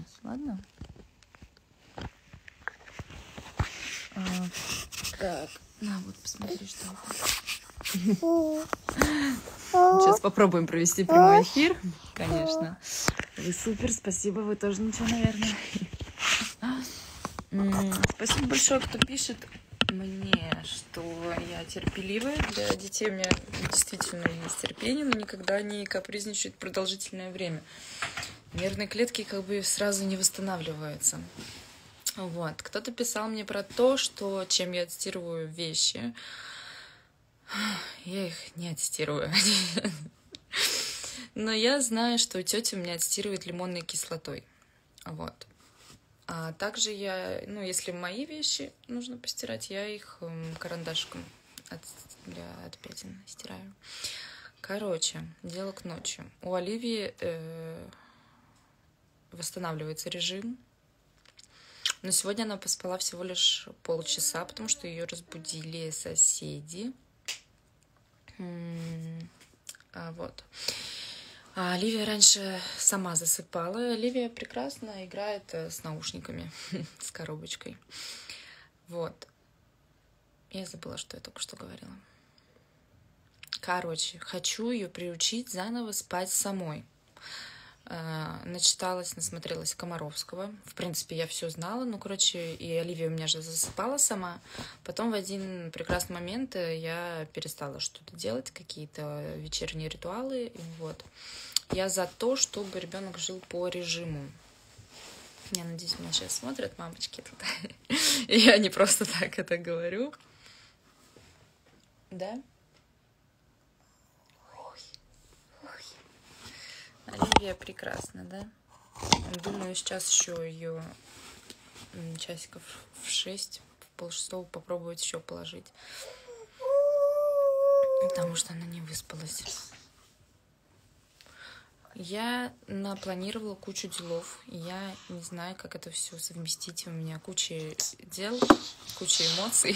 стесняйся, ладно? Так, на, вот посмотри, что это. Сейчас попробуем провести прямой эфир, конечно. Вы супер, спасибо, вы тоже ничего, наверное. Спасибо большое, кто пишет мне, что я терпеливая. Для детей у меня действительно есть терпение, но никогда не капризничает продолжительное время. Нервные клетки как бы сразу не восстанавливаются. Вот. Кто-то писал мне про то, что чем я отстирываю вещи. Я их не отстирываю. Но я знаю, что тетя у меня отстирывает лимонной кислотой. Вот. А также я, ну, если мои вещи нужно постирать, я их карандашиком для отпятин стираю. Короче, дело к ночи. У Оливии восстанавливается режим. Но сегодня она поспала всего лишь полчаса, потому что ее разбудили соседи. Вот. А Оливия раньше сама засыпала. Оливия прекрасно играет с наушниками, с коробочкой. Вот. Я забыла, что я только что говорила. Короче, хочу ее приучить заново спать самой. Начиталась, насмотрелась Комаровского. В принципе, я все знала. Ну, короче, и Оливия у меня же засыпала сама. Потом в один прекрасный момент я перестала что-то делать, какие-то вечерние ритуалы. Вот. Я за то, чтобы ребенок жил по режиму. Я надеюсь, меня сейчас смотрят мамочки тут. И я не просто так это говорю. Да? Оливия прекрасна, да? Думаю, сейчас еще ее часиков в 6, в 5:30 попробовать еще положить. Потому что она не выспалась. Я напланировала кучу делов. Я не знаю, как это все совместить. У меня куча дел, куча эмоций.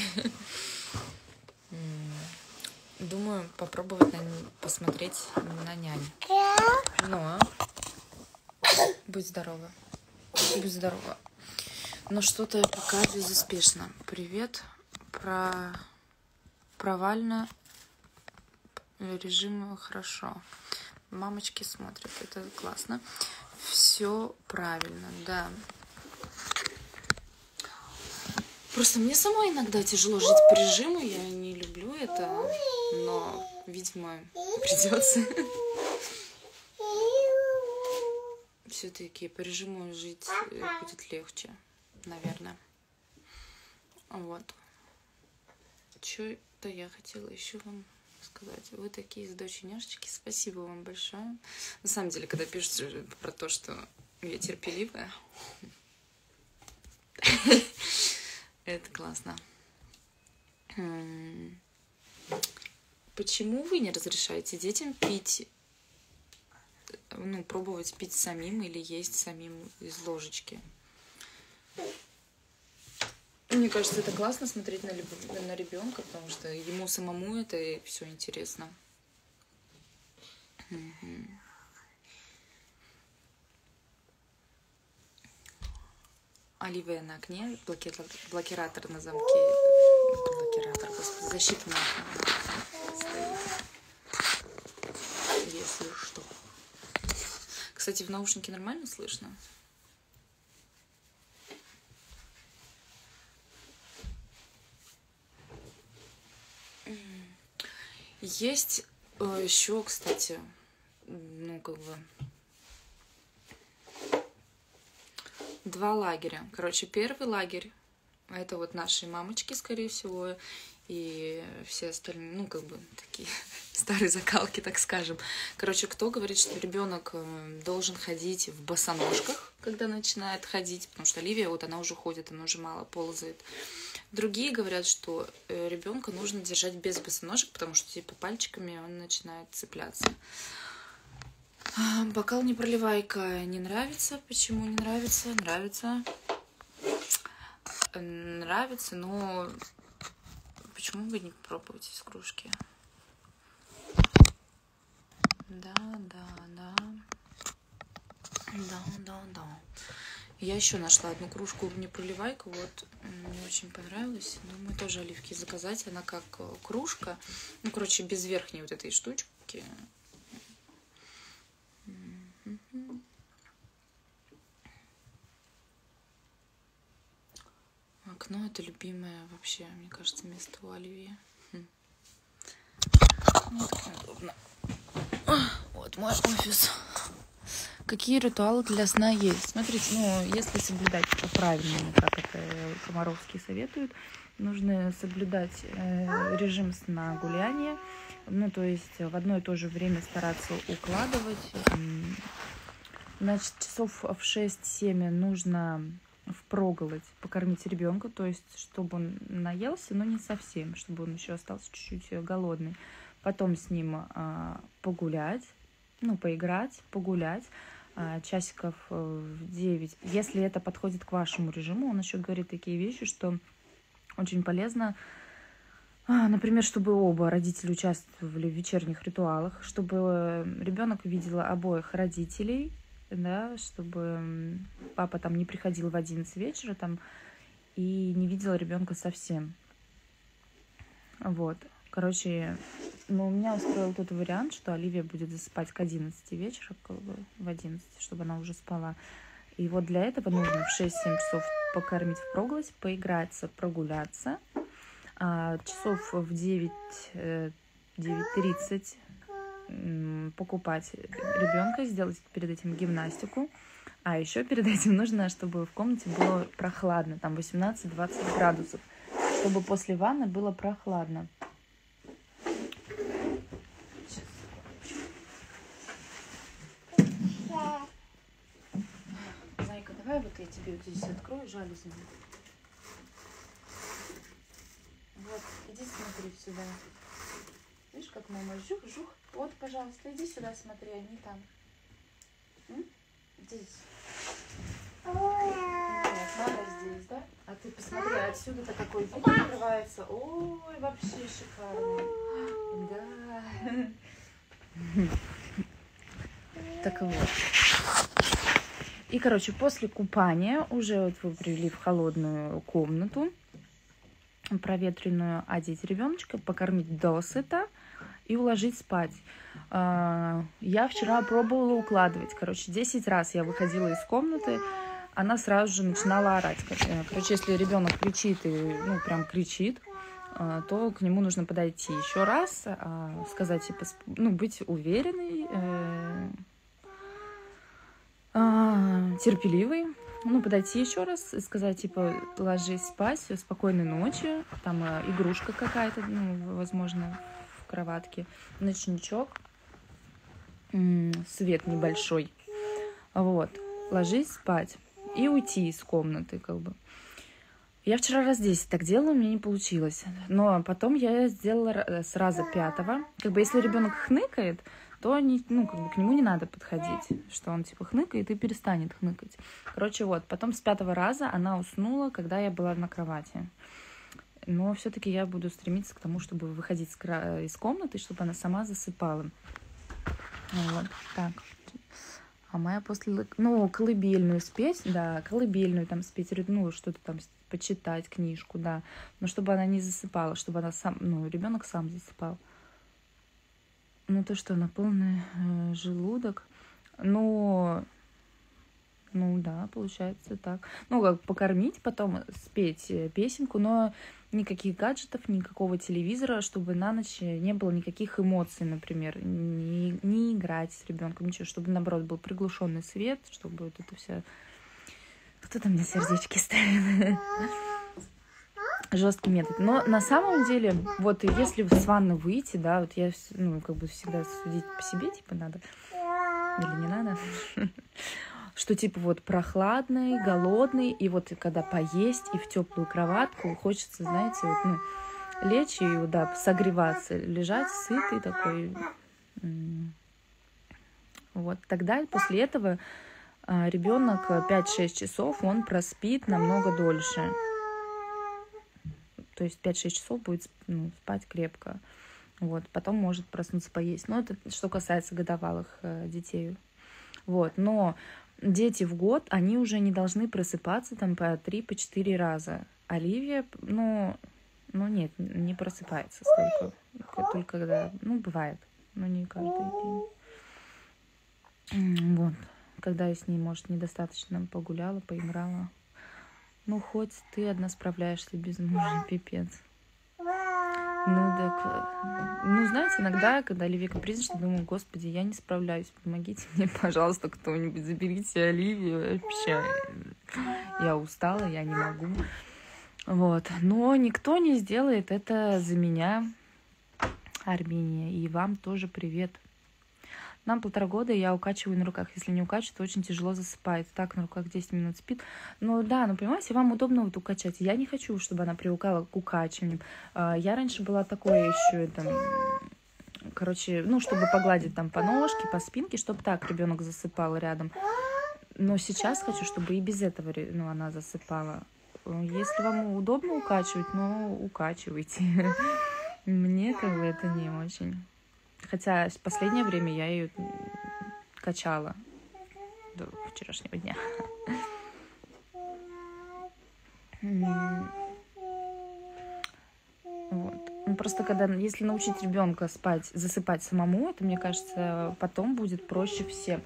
Думаю, попробовать посмотреть на нянь. Но будь здорова. Будь здорова. Но что-то пока безуспешно. Привет. Провально. Режим хорошо. Мамочки смотрят. Это классно. Все правильно, да. Просто мне самой иногда тяжело жить по режиму. Я не люблю это. Но, видимо, придется. Все-таки по режиму жить будет легче, наверное. Вот. Что-то я хотела еще вам сказать. Вы такие доченяшечки. Спасибо вам большое. На самом деле, когда пишут про то, что я терпеливая, это классно. Почему вы не разрешаете детям пить, ну, пробовать пить самим или есть самим из ложечки? Мне кажется, это классно смотреть на ребенка, потому что ему самому это все интересно. Оливия на окне, блокиратор на замке. Блокиратор, господи, защита на окне стоит. Если что. Кстати, в наушнике нормально слышно? Есть еще, кстати, ну, как бы, 2 лагеря. Короче, первый лагерь — это вот наши мамочки, скорее всего, и все остальные, ну, как бы, такие старые закалки, так скажем. Короче, кто говорит, что ребенок должен ходить в босоножках, когда начинает ходить, потому что Оливия, вот она уже ходит, она уже мало ползает. Другие говорят, что ребенка нужно держать без босоножек, потому что типа пальчиками он начинает цепляться. Бокал не проливайка не нравится. Почему не нравится? Нравится. Нравится, но почему вы не попробуете из кружки? Да. Я еще нашла одну кружку не проливайка, вот, мне очень понравилось. Думаю, тоже оливки заказать. Она как кружка, ну, короче, без верхней вот этой штучки. Окно — это любимое вообще, мне кажется, место у Оливии. Вот так неудобно. Вот мой офис. Какие ритуалы для сна есть? Смотрите, ну, если соблюдать правильно, как это Комаровский советует, нужно соблюдать режим сна гуляния, ну, то есть в одно и то же время стараться укладывать. Значит, часов в 6-7 нужно впроголодь покормить ребенка, то есть чтобы он наелся, но не совсем, чтобы он еще остался чуть-чуть голодный. Потом с ним погулять, ну, поиграть, погулять. Часиков в 9. Если это подходит к вашему режиму, он еще говорит такие вещи, что очень полезно, например, чтобы оба родителя участвовали в вечерних ритуалах, чтобы ребенок видел обоих родителей, да, чтобы папа там не приходил в 11 вечера там и не видел ребенка совсем. Вот. Короче, ну, меня устроил тот вариант, что Оливия будет засыпать к 11 вечера, в 11, чтобы она уже спала. И вот для этого нужно в 6-7 часов покормить впроголодь, поиграться, прогуляться. Часов в 9-9:30 покупать ребенка, сделать перед этим гимнастику. А еще перед этим нужно, чтобы в комнате было прохладно, там 18-20 градусов, чтобы после ванны было прохладно. Зайка, давай вот я тебе вот здесь открою жалюзи. Вот, иди смотри сюда. Видишь, как мама жух-жух. Вот, пожалуйста, иди сюда смотри, а не там. Здесь. Нет, надо здесь, да? А ты посмотри, отсюда-то какой вид открывается. Ой, вообще шикарно. Да. Так вот. И, короче, после купания уже вот вы привели в холодную комнату, проветренную, одеть ребеночка, покормить досыта и уложить спать. Я вчера пробовала укладывать. Короче, 10 раз я выходила из комнаты, она сразу же начинала орать. Короче, если ребенок кричит, и, ну, прям кричит, то к нему нужно подойти еще раз, сказать, типа, ну, быть уверенной, терпеливой, ну, подойти еще раз и сказать, типа, ложись спать, спокойной ночи, там игрушка какая-то, ну, возможно, в кроватке, ночничок, свет небольшой, вот, ложись спать и уйти из комнаты, как бы. Я вчера раз 10 так делала, у меня не получилось, но потом я сделала с раза 5-го, как бы, если ребенок хныкает, то ну, как бы к нему не надо подходить, что он типа хныкает и перестанет хныкать. Короче, вот, потом с 5-го раза она уснула, когда я была на кровати. Но все-таки я буду стремиться к тому, чтобы выходить из комнаты, чтобы она сама засыпала. Вот, так. А моя после... Ну, колыбельную спеть, да, колыбельную там спеть, ну, что-то там почитать, книжку, да. Но чтобы она не засыпала, чтобы она сам, ну, ребенок сам засыпал. Ну, то, что на полный желудок. Ну, да, получается так. Ну, как покормить, потом спеть песенку, но никаких гаджетов, никакого телевизора, чтобы на ночь не было никаких эмоций, например. Не играть с ребенком, ничего, чтобы, наоборот, был приглушенный свет, чтобы вот это все... Кто-то мне сердечки ставит. Жесткий метод. Но на самом деле, вот если с ванны выйти, да, вот я, ну, как бы всегда судить по себе, типа, надо или не надо, что, типа, вот прохладный, голодный, и вот когда поесть, и в теплую кроватку, хочется, знаете, вот, ну, лечь и, да, согреваться, лежать сытый такой. Вот, тогда после этого ребенок 5-6 часов, он проспит намного дольше. То есть 5-6 часов будет, ну, спать крепко. Вот. Потом может проснуться поесть. Но это что касается годовалых детей. Вот. Но дети в год, они уже не должны просыпаться там по 3-4 раза. Оливия, ну нет, не просыпается столько. Только когда, бывает, но не каждый день. Вот. Когда я с ней, может, недостаточно погуляла, поиграла. Ну, хоть ты одна справляешься без мужа, пипец. Знаете, иногда, когда Оливия капризничает, думаю, господи, я не справляюсь, помогите мне, пожалуйста, кто-нибудь, заберите Оливию, вообще, я устала, я не могу. Вот, но никто не сделает это за меня, Армения, и вам тоже привет. Нам 1,5 года, я укачиваю на руках. Если не укачиваю, то очень тяжело засыпает. Так, на руках 10 минут спит. Понимаете, вам удобно вот укачать. Я не хочу, чтобы она привыкала к укачиванию. Я раньше была такой еще, чтобы погладить там по ножке, по спинке, чтобы так ребенок засыпал рядом. Но сейчас хочу, чтобы и без этого она засыпала. Если вам удобно укачивать, укачивайте. Мне это не очень. Хотя в последнее время я ее качала до вчерашнего дня. Вот. Просто если научить ребенка засыпать самому, это, мне кажется, потом будет проще всем.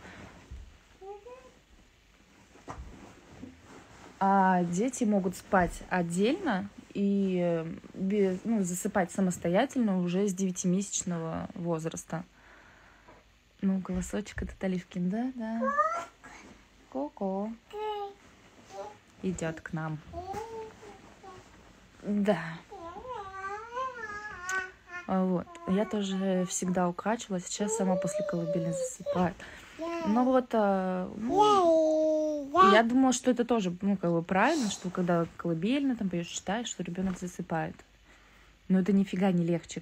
А дети могут спать отдельно и засыпать самостоятельно уже с 9-месячного возраста. Голосочек этот Оливкин, да. Ко-ко. Идет к нам. Да. Вот. Я тоже всегда укачивала, сейчас сама после колыбели засыпает. Я думала, что это тоже, правильно, что когда колыбельно, там поешь, читаешь, что ребенок засыпает. Но это нифига не легче,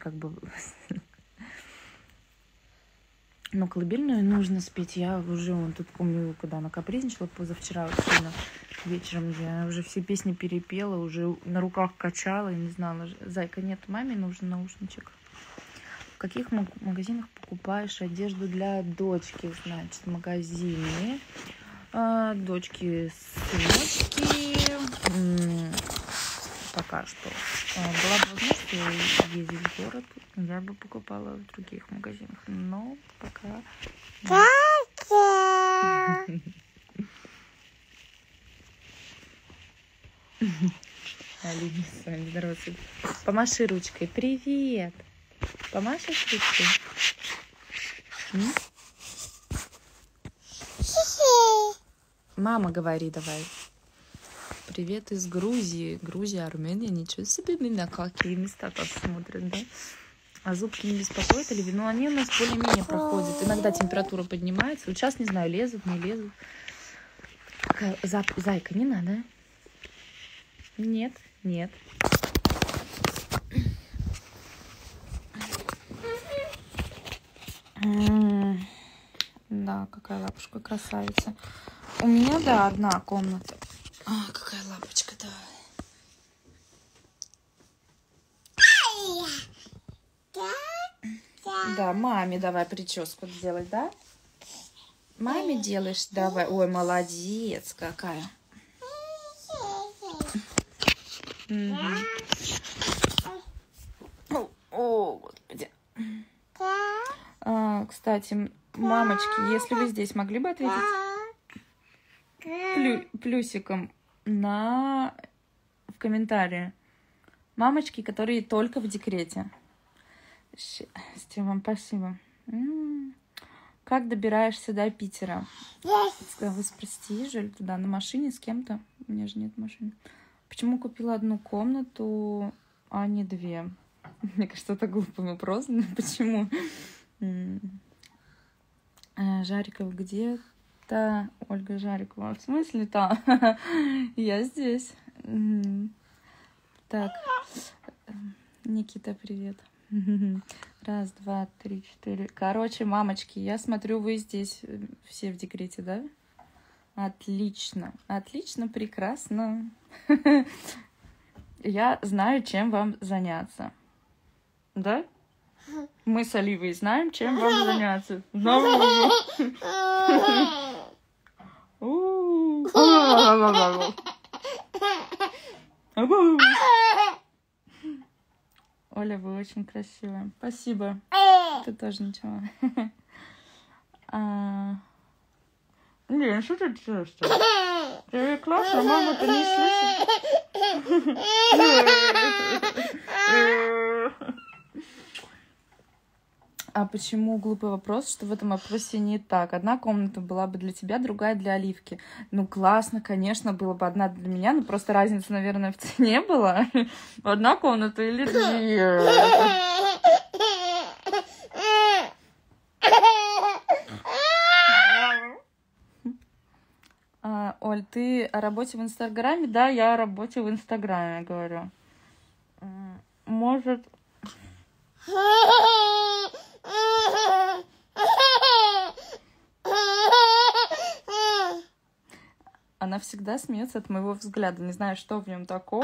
Но колыбельную нужно спеть. Я уже тут помню, когда она капризничала позавчера сильно вечером, я уже все песни перепела, уже на руках качала и не знала. Зайка, нет, маме нужен наушничек. В каких магазинах покупаешь одежду для дочки? Значит, в магазине. Дочки, сыночки. Пока что. Была бы возможность ездить в город, я бы покупала в других магазинах. Но пока... Алина с вами здоровается. Помаши ручкой. Привет. Помашешь ручкой? Мама, говори давай. Привет из Грузии. Грузия, Армения. Ничего себе, меня какие места так смотрят, да? А зубки не беспокоят или вино? Они у нас более-менее проходят. Иногда температура поднимается. Вот сейчас, не знаю, лезут, не лезут. Зайка, не надо. Нет. Да, какая лапушка красавица. У меня, да, одна комната. Какая лапочка, давай. Да, маме давай прическу сделать, да? Маме делаешь, давай. Ой, молодец какая. О, господи. Кстати, мамочки, если вы здесь, могли бы ответить плюсиком в комментарии. Мамочки, которые только в декрете. Вам спасибо. Как добираешься до Питера? Вы с Престижа или туда на машине с кем-то? У меня же нет машины. Почему купила одну комнату, а не 2? Мне кажется, это глупый вопрос. Почему? Жариков где-то. Ольга Жарикова. В смысле-то? Я здесь. Так. Никита, привет. 1, 2, 3, 4. Короче, мамочки, я смотрю, вы здесь все в декрете, да? Отлично. Отлично, прекрасно. Я знаю, чем вам заняться. Да? Мы с Оливой знаем, чем вам заняться. О, Оля, вы очень красивая. Спасибо. Ты тоже ничего. Блин, что ты делаешь? Ты классно, мама-то не слышит. А почему глупый вопрос, что в этом вопросе не так? Одна комната была бы для тебя, другая для Оливки. Ну, классно, конечно, было бы одна для меня, но просто разницы, наверное, в цене была. Одна комната или две. Оль, ты о работе в Инстаграме? Да, я о работе в Инстаграме говорю. Может... Она всегда смеется от моего взгляда. Не знаю, что в нем такого.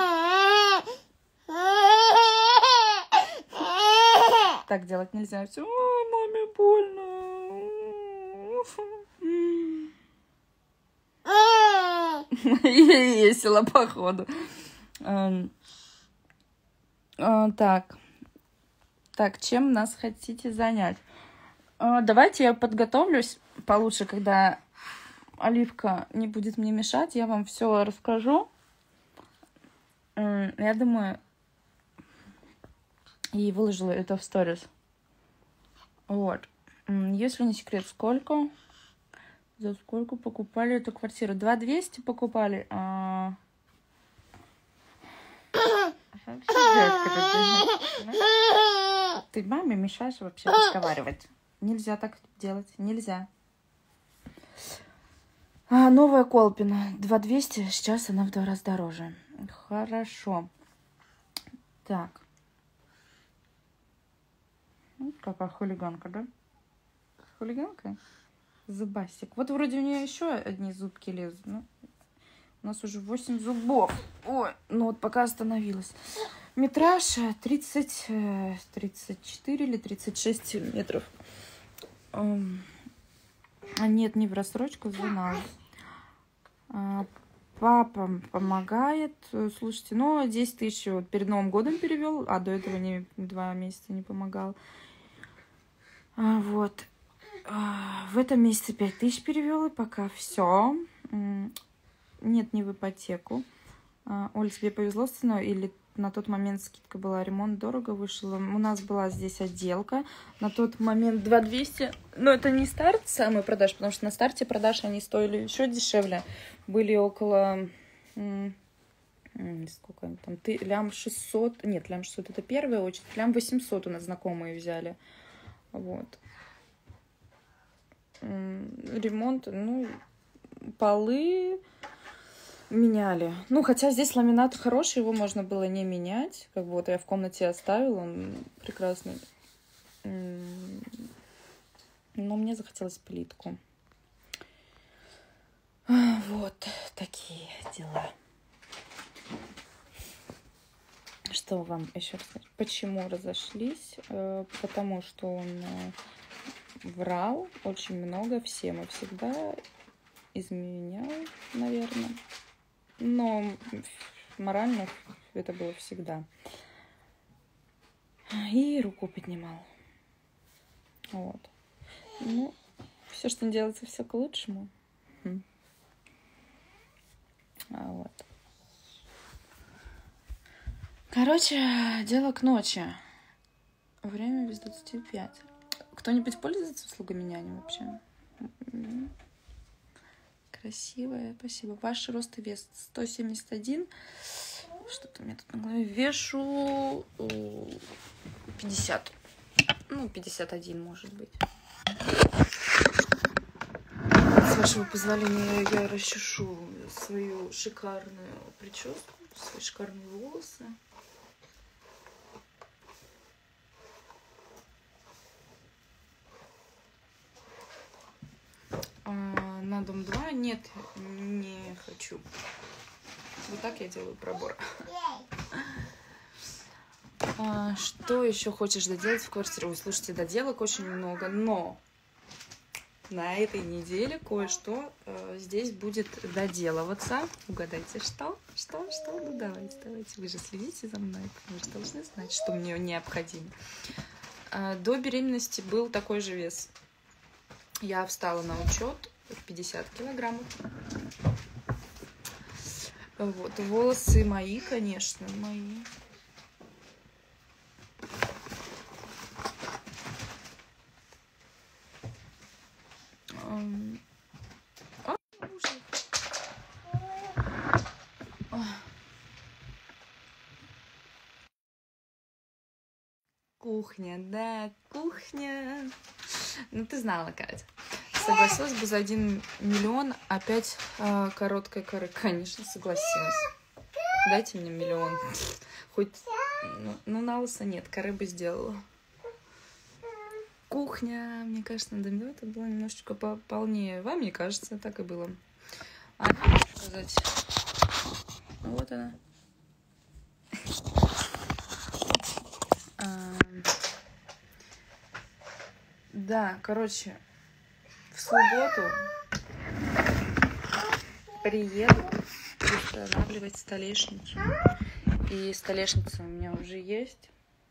Так делать нельзя. Все, маме больно. Ей весело, походу. Так. Так, чем нас хотите занять? Давайте я подготовлюсь получше, когда Оливка не будет мне мешать. Я вам все расскажу. Я думаю, и выложила это в сторис. Вот. Если не секрет, сколько? За сколько покупали эту квартиру? 2200 покупали. Ты маме мешаешь вообще разговаривать. Нельзя так делать. Нельзя. Новая Колпино. 2200. Сейчас она в 2 раза дороже. Хорошо. Так. Какая хулиганка, да? Хулиганка? Зубастик. Вот вроде у нее еще одни зубки лезут. Ну, у нас уже 8 зубов. Ой, ну вот пока остановилась. Метраж 34 или 36 метров. Нет, не в рассрочку, взяла. Папа помогает. Слушайте, ну, 10 тысяч вот перед Новым годом перевел, а до этого 2 месяца не помогал. Вот. В этом месяце 5 тысяч перевел, и пока все. Нет, не в ипотеку. Оль, тебе повезло с ценой или на тот момент скидка была, ремонт дорого вышел? У нас была здесь отделка. На тот момент 2200. Но это не старт самый продаж, потому что на старте продаж они стоили еще дешевле. Были около... Сколько они там? Лям 600. Нет, лям 600 это первая очередь. Лям 800 у нас знакомые взяли. Вот. Ремонт, ну, полы меняли. Ну, хотя здесь ламинат хороший, его можно было не менять. Как бы вот я в комнате оставила, он прекрасный. Но мне захотелось плитку. Вот такие дела. Что вам еще рассказать? Почему разошлись? Потому что он врал очень много всем и всегда изменял, наверное. Но морально это было всегда. И руку поднимал. Вот. Ну, все, что не делается, все к лучшему. Вот. Короче, дело к ночи. Время без 25. Кто-нибудь пользуется услугами няни вообще? Красивая, спасибо. Ваш рост и вес 171. Что-то у меня тут на голове. Вешу 50. Ну, 51, может быть. С вашего позволения я расчешу свою шикарную прическу, свои шикарные волосы. На дом 2 нет, не хочу. Вот так я делаю пробор. Что еще хочешь доделать в квартире? Ой, слушайте, доделок очень много, но на этой неделе кое-что здесь будет доделываться. Угадайте, что? Что? Ну, давайте. Вы же следите за мной, вы же должны знать, что мне необходимо. До беременности был такой же вес. Я встала на учет 50 килограммов. Вот, волосы мои, конечно, мои. Кухня, да, кухня. Ну, ты знала, Катя. Согласилась бы за 1 миллион опять короткой коры. Конечно, согласилась. Дайте мне 1 миллион. Хоть, ну, на лысо нет, коры бы сделала. Кухня, мне кажется, на доме это было немножечко пополнее. Вам, мне кажется, так и было. А, что сказать? Вот она. Да, короче, в субботу приеду устанавливать столешницу. И столешница у меня уже есть.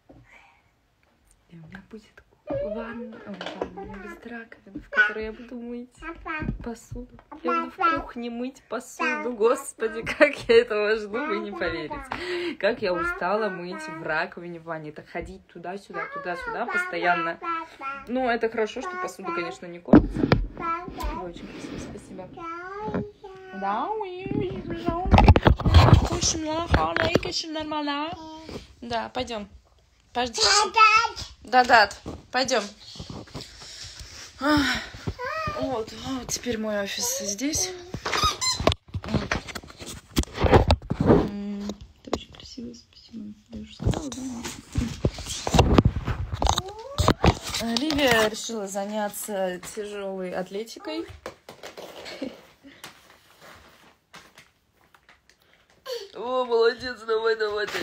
И у меня будет ванна без раковины, в которой я буду мыть посуду. Я буду в кухне мыть посуду. Господи, как я этого жду, вы не поверите. Как я устала мыть в раковине в ванне. Так ходить туда-сюда, туда-сюда постоянно. Ну, это хорошо, что посуда, конечно, не копится. Очень красиво, спасибо. Да, да, пойдем. Подожди. Да, пойдем. Вот, теперь мой офис здесь. Это очень красиво, спасибо. Я уже сказала, да? Оливия решила заняться тяжелой атлетикой. О, молодец, давай.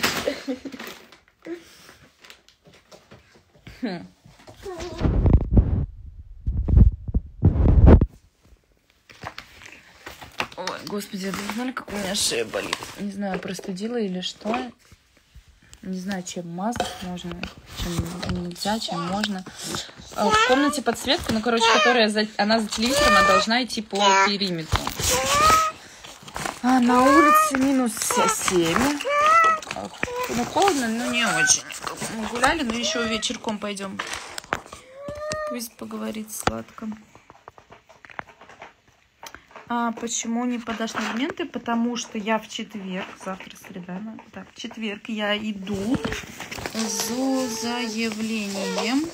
Ой, господи, вы знали, как у меня шея болит? Не знаю, простудила или что. Не знаю, чем мазать можно, чем нельзя, чем можно. В комнате подсветка, ну, короче, которая она за телевизором, она должна идти по периметру. А на улице минус 7. Ну, холодно, но не очень. Мы гуляли, но еще вечерком пойдем. Пусть поговорит сладко. А почему не подашь документы? Потому что я в четверг, завтра среда, да, в четверг я иду за заявление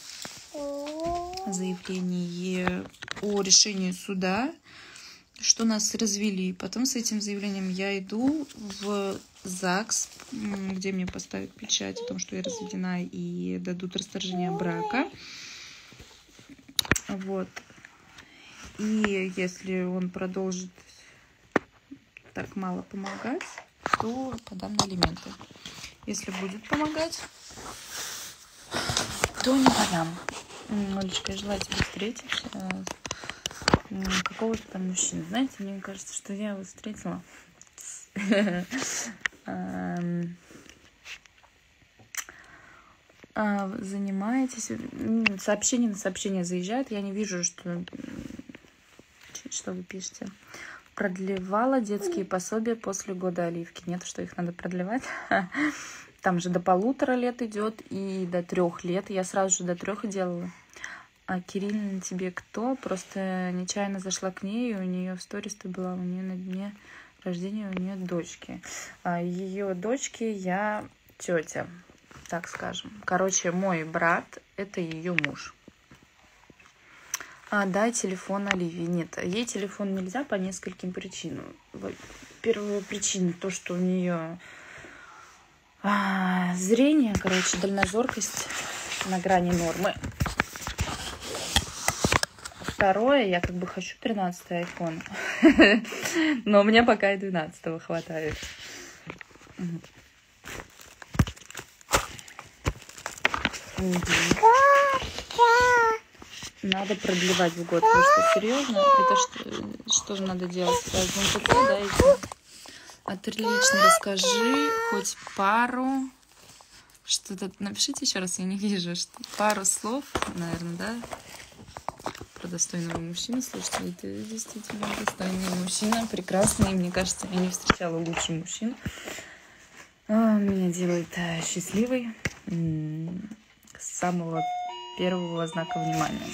о решении суда, что нас развели. Потом с этим заявлением я иду в ЗАГС, где мне поставят печать о том, что я разведена, и дадут расторжение брака. Вот. И если он продолжит так мало помогать, то подам на алименты. Если будет помогать, то не подам. Олечка, я желаю тебе встретить какого-то там мужчину. Знаете, мне кажется, что я его встретила. Занимаетесь. Сообщение на сообщение заезжает. Я не вижу, что вы пишете. Продлевала детские пособия после года Оливки. Нет, что их надо продлевать. Там же до 1,5 лет идет и до 3 лет. Я сразу же до 3 делала. А Кирилл, тебе кто? Просто нечаянно зашла к ней, и у нее в стористе была, у нее на дне рождения у нее дочки. А ее дочки я тетя, так скажем. Короче, мой брат — это ее муж. Дай телефон Оливии. Нет, ей телефон нельзя по нескольким причинам. Первая причина то, что у нее зрение, короче, дальнозоркость на грани нормы. Второе, я как бы хочу 13-й айфон, но мне пока и 12-го хватает. Надо продлевать в год. Просто серьезно, это что же надо делать? МТЦ, да, эти? Отлично, расскажи хоть пару. Что-то напишите еще раз, я не вижу. Пару слов, наверное, да? Про достойного мужчину. Слушайте, это действительно достойный мужчина, прекрасный. Мне кажется, я не встречала лучше мужчин. Меня делает счастливой с самого первого знака внимания.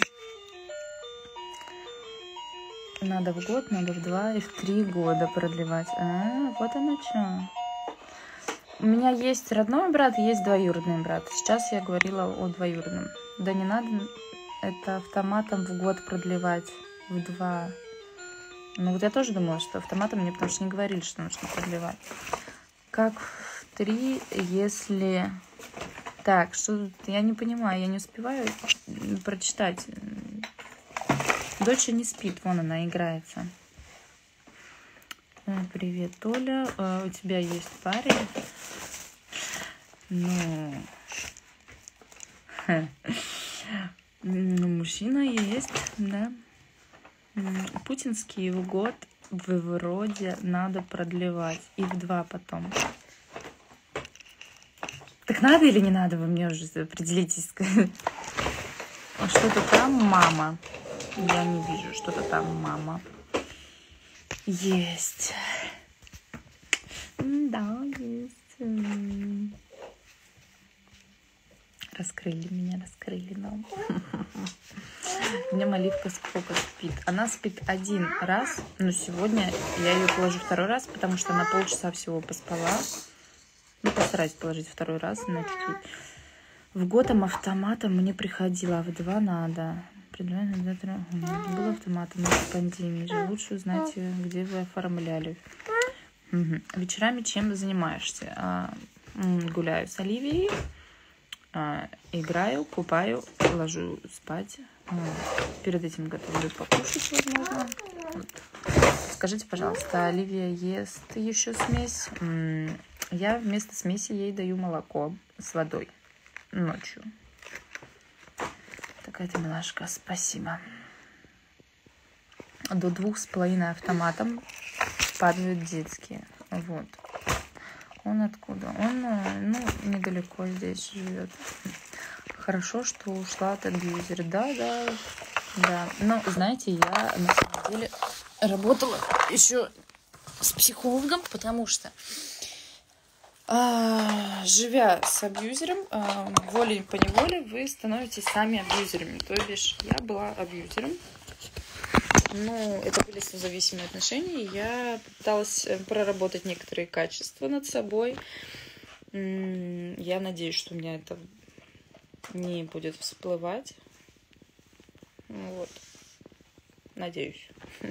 Надо в год, надо в 2 и в 3 года продлевать. Вот оно что. У меня есть родной брат, есть двоюродный брат. Сейчас я говорила о двоюродном. Да не надо это автоматом в год продлевать в 2. Ну вот я тоже думала, что автоматом мне, потому что не говорили, что нужно продлевать. Как в 3, если... Так, что я не понимаю, я не успеваю прочитать. Дочь не спит, вон она играется. Привет, Оля. У тебя есть парень? Ну, мужчина есть, да. Путинский в год вроде надо продлевать. И в 2 потом. Так надо или не надо? Вы мне уже определитесь. Что-то там мама. Я не вижу, что-то там мама. Есть. Да, есть. Раскрыли меня, раскрыли нам. У меня Оливка сколько спит? Она спит 1 раз, но сегодня я ее положу 2 раз, потому что она полчаса всего поспала. Ну, постараюсь положить 2 раз, на чуть-чуть. В год автоматом мне приходило, а в 2 надо. Был автоматом в пандемии же. Лучше узнать, где вы оформляли. Вечерами чем занимаешься? Гуляю с Оливией, играю, купаю, ложу спать. Перед этим готовлю покушать, возможно. Вот. Скажите, пожалуйста, Оливия ест еще смесь? Я вместо смеси ей даю молоко с водой ночью. Такая ты милашка, спасибо. До 2,5 автоматом падают детские. Вот. Он откуда? Он, недалеко здесь живет. Хорошо, что ушла от абьюзера. Да. Но, знаете, я на самом деле работала еще с психологом, потому что живя с абьюзером, волей-поневоле вы становитесь сами абьюзерами. То бишь, я была абьюзером. Ну, это были созависимые отношения. Я пыталась проработать некоторые качества над собой. Я надеюсь, что у меня это не будет всплывать. Вот. Надеюсь.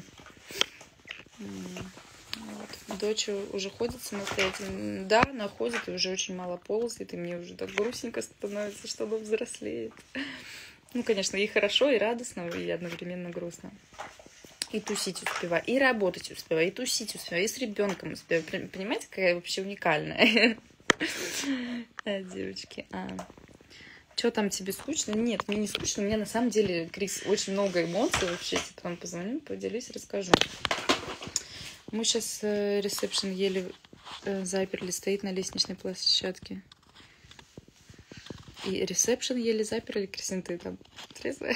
Вот. Дочь уже ходит самостоятельно. Да, она ходит и уже очень мало ползает. И мне уже так грустненько становится, что она взрослеет. Ну, конечно, ей хорошо, и радостно, и одновременно грустно. И тусить успеваю, и работать успеваю, и тусить успеваю, и с ребенком успеваю. Понимаете, какая я вообще уникальная? Девочки. Что там, тебе скучно? Нет, мне не скучно. У меня на самом деле, Крис, очень много эмоций вообще. Я тебе потом позвоню, поделюсь, расскажу. Мы сейчас ресепшн еле заперли, стоит на лестничной площадке. И ресепшн еле заперли. Кристина, ты там трезвая?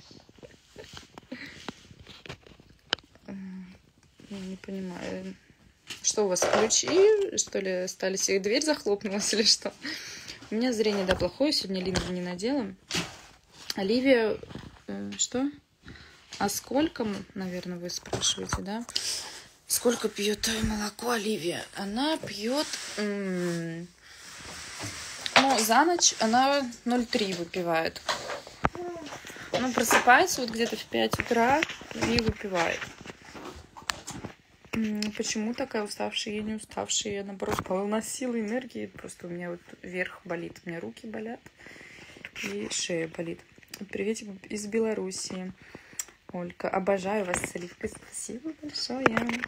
Я не понимаю. Что у вас, ключи, что ли, остались? И дверь захлопнулась или что? У меня зрение, да, плохое. Сегодня линзу не надела. Оливия, что? А сколько, наверное, вы спрашиваете, да? Сколько пьет молоко Оливия? Она пьет... Ну, за ночь она 0,3 выпивает. Ну, просыпается вот где-то в 5 утра и выпивает. Почему такая уставшая? Я не уставшая, я, наоборот, полна силы, энергии. Просто у меня вот верх болит. У меня руки болят и шея болит. Приветик из Белоруссии. Ольга, обожаю вас с Оливкой. Спасибо большое.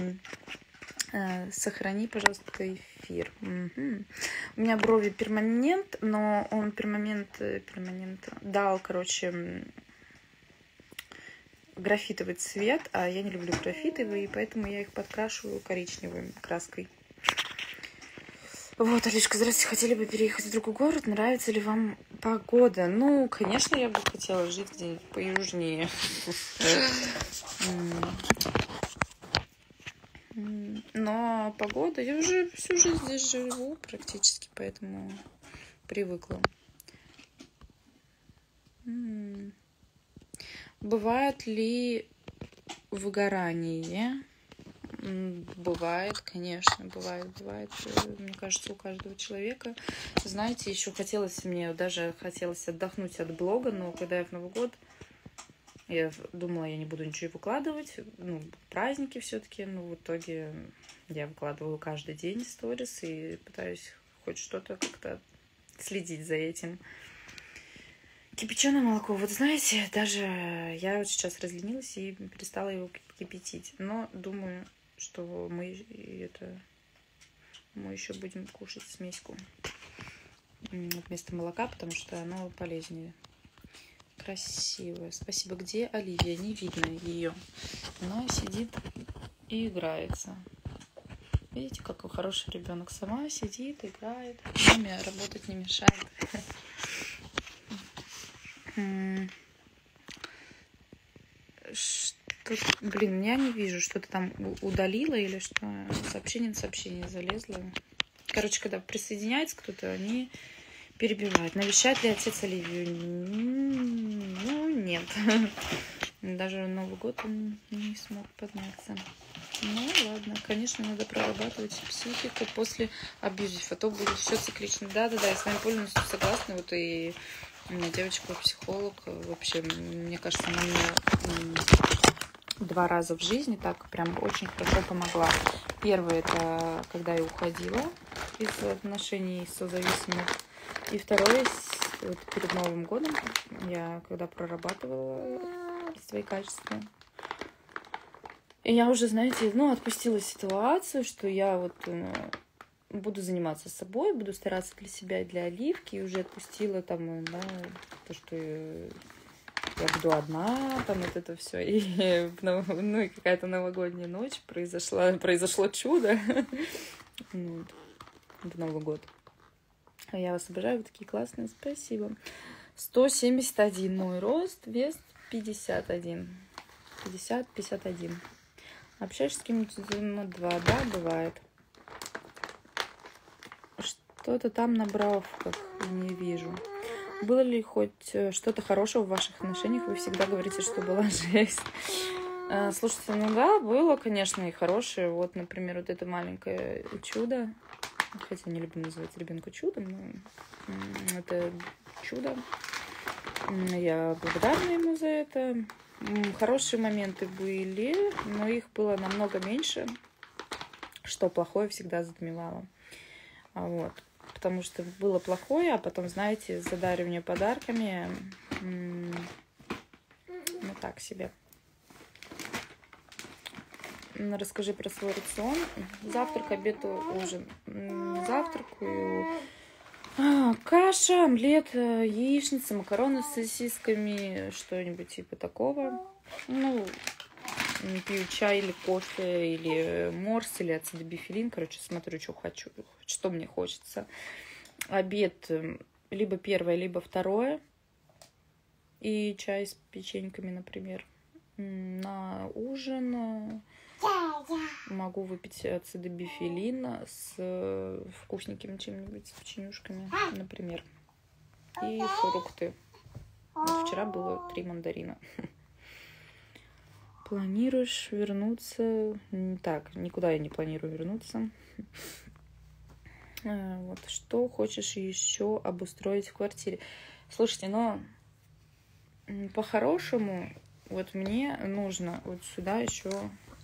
Сохрани, пожалуйста, эфир. У меня брови перманент, но он перманент дал, короче, графитовый цвет, а я не люблю графитовый, и поэтому я их подкрашиваю коричневой краской. Вот, Алишка, здравствуйте. Хотели бы переехать в другой город? Нравится ли вам погода? Ну, конечно, я бы хотела жить где-нибудь поюжнее. Но погода... Я уже всю жизнь здесь живу практически, поэтому привыкла. Бывает ли выгорание? Бывает, конечно, бывает. Мне кажется, у каждого человека. Знаете, еще мне даже хотелось отдохнуть от блога, но когда я в Новый год, я думала, я не буду ничего выкладывать, праздники все-таки, но в итоге я выкладываю каждый день сторис и пытаюсь хоть что-то как-то следить за этим. Кипяченое молоко. Вот знаете, даже я вот сейчас разленилась и перестала его кипятить. Но думаю, что мы еще будем кушать смеську вместо молока, потому что оно полезнее. Красивая. Спасибо. Где Оливия? Не видно ее. Она сидит и играется. Видите, какой хороший ребенок. Сама сидит, играет. Маме работать не мешает. Блин, я не вижу, что-то там удалила или что. Сообщение на сообщение залезло. Короче, когда присоединяется кто-то, они перебивают. Навещает ли отец Оливию? Ну, нет. Даже Новый год он не смог подняться. Ну, ладно. Конечно, надо прорабатывать психику после абьюзив, а то будет все циклично. Да-да-да, я с вами полностью согласна. Вот и у меня девочка-психолог. Вообще, мне кажется, она мне 2 раза в жизни так прям очень хорошо помогла. Первое, это когда я уходила из отношений созависимых. И второе, вот перед Новым годом, я когда прорабатывала свои качества, и я уже, знаете, отпустила ситуацию, что я вот буду заниматься собой, буду стараться для себя и для Оливки, и уже отпустила там, то, что я буду одна, там вот это все. И, и какая-то новогодняя ночь произошло чудо в Новый год. Я вас обожаю, вы такие классные, спасибо. 171 мой рост, вес 51. 50-51. Общаешься с кем-нибудь 2, да, бывает. Что-то там на бровках не вижу. Было ли хоть что-то хорошего в ваших отношениях? Вы всегда говорите, что была жесть. Слушайте, да, было, конечно, и хорошее. Вот, например, вот это маленькое чудо. Хотя не люблю называть ребенка чудом, но это чудо. Я благодарна ему за это. Хорошие моменты были, но их было намного меньше, что плохое всегда затмевало. Вот. Потому что было плохое, а потом, знаете, задаривание подарками, так себе. Расскажи про свой рацион. Завтрак, обед, ужин. Завтракаю каша, омлет, яичница, макароны с сосисками, что-нибудь типа такого. Пью чай или кофе, или морс, или ацетилбифилин. Короче, смотрю, что хочу, что мне хочется. Обед либо первое, либо второе. И чай с печеньками, например. На ужин могу выпить ацетилбифилин с вкусненьким чем-нибудь, с печенюшками, например. И фрукты. Вот вчера было 3 мандарина. Планируешь вернуться? Так, никуда я не планирую вернуться. Вот, что хочешь еще обустроить в квартире? Слушайте, по-хорошему, вот мне нужно вот сюда еще...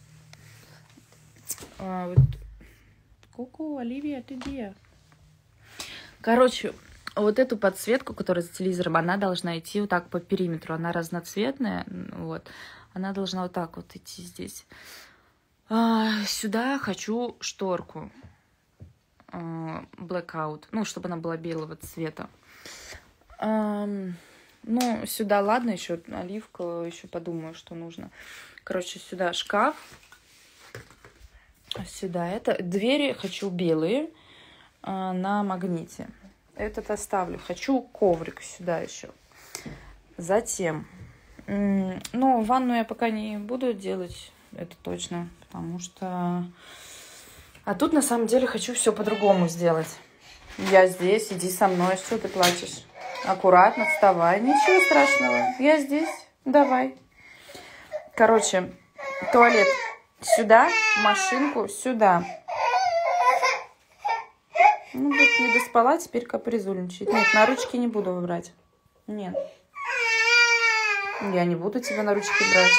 Ку-ку, Оливия, ты где? Короче, вот эту подсветку, которая за телевизором, она должна идти вот так по периметру. Она разноцветная, вот. Она должна вот так вот идти здесь. Сюда хочу шторку. Blackout. Чтобы она была белого цвета. Ну, сюда, ладно, еще оливка, еще подумаю, что нужно. Короче, сюда шкаф. Сюда это. Двери хочу белые на магните. Этот оставлю. Хочу коврик сюда еще. Затем, ну, ванну я пока не буду делать, это точно, потому что... А тут, на самом деле, хочу все по-другому сделать. Я здесь, иди со мной, что ты плачешь? Аккуратно, вставай, ничего страшного, я здесь, давай. Короче, туалет сюда, машинку сюда. Ну, вот не доспала, теперь капризульничает. Нет, на ручки не буду выбрать. Нет. Я не буду тебя на ручки брать.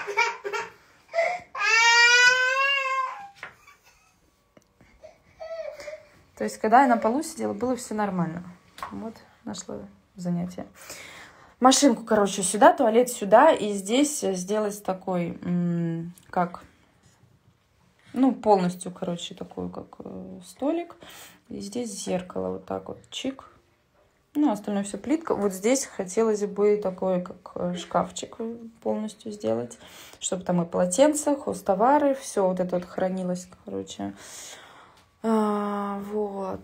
То есть, когда я на полу сидела, было все нормально. Вот, нашла занятие. Машинку, короче, сюда, туалет сюда. И здесь сделать такой, как... Ну, полностью, короче, такой, как столик. И здесь зеркало, вот так вот, чик. Ну, остальное все плитка. Вот здесь хотелось бы такой, как шкафчик полностью сделать. Чтобы там и полотенца, хозтовары, все вот это вот хранилось, короче. Вот.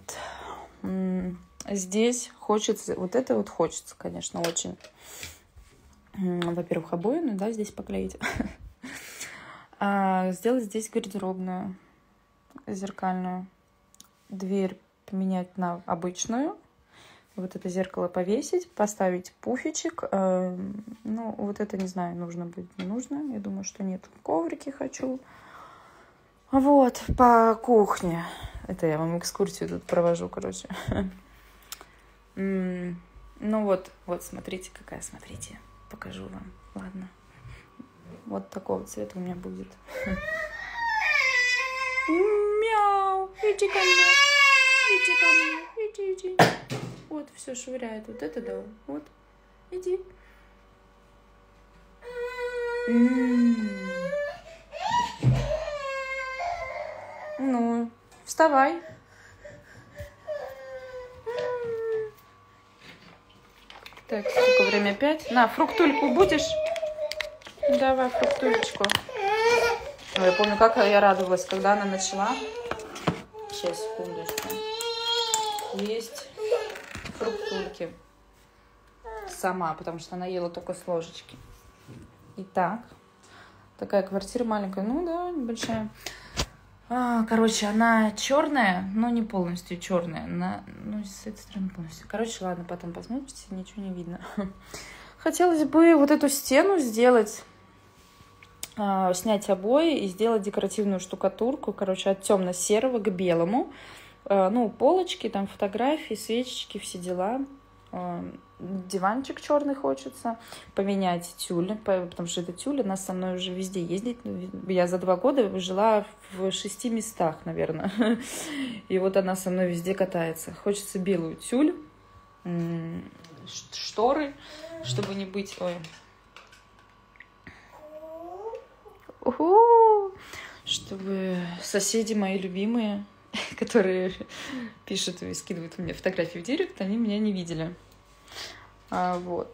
Здесь хочется, вот это вот хочется, конечно, очень. Во-первых, обоины, да, здесь поклеить. Сделать здесь гардеробную, зеркальную. Дверь поменять на обычную. Вот это зеркало повесить, поставить пуфичек. Ну, вот это, не знаю, нужно будет, не нужно. Я думаю, что нет. Коврики хочу. Вот, по кухне. Это я вам экскурсию тут провожу, короче. Ну вот, смотрите, какая, смотрите. Покажу вам, ладно. Вот такого цвета у меня будет. Мяу, иди ко мне, иди ко мне, иди. Вот, все швыряет. Вот это да. Вот. Иди. Ну, вставай. Так, сколько время? 5. На, фруктульку будешь? Давай фруктулечку. Я помню, как я радовалась, когда она начала. Сейчас, секундочку. Есть фруктульки сама, потому что она ела только с ложечки. Итак, такая квартира маленькая, ну да, небольшая. Короче, она черная, но не полностью черная. Ну, с этой стороны полностью. Короче, ладно, потом посмотрите, ничего не видно. Хотелось бы вот эту стену сделать, снять обои и сделать декоративную штукатурку, короче, от темно-серого к белому. Ну, полочки, там фотографии, свечечки, все дела. Диванчик черный хочется. Поменять тюль, потому что это тюль, она со мной уже везде ездит. Я за 2 года жила в 6 местах, наверное. И вот она со мной везде катается. Хочется белую тюль, шторы, чтобы не быть... Ой. Чтобы соседи мои любимые, которые пишут и скидывают мне фотографии в директ, они меня не видели. Вот.